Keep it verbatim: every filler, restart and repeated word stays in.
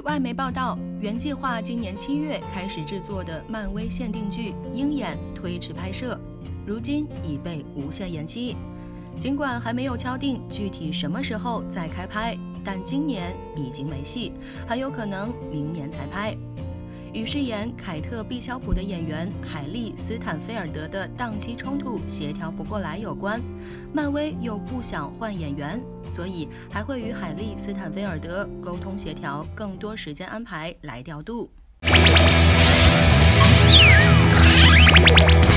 外媒报道，原计划今年七月开始制作的漫威限定剧《鹰眼》推迟拍摄，如今已被无限延期。尽管还没有敲定具体什么时候再开拍，但今年已经没戏，很有可能明年才拍。与饰演凯特·毕肖普的演员海莉·斯坦菲尔德的档期冲突协调不过来有关，漫威又不想换演员，所以还会与海莉·斯坦菲尔德沟通协调更多时间安排来调度。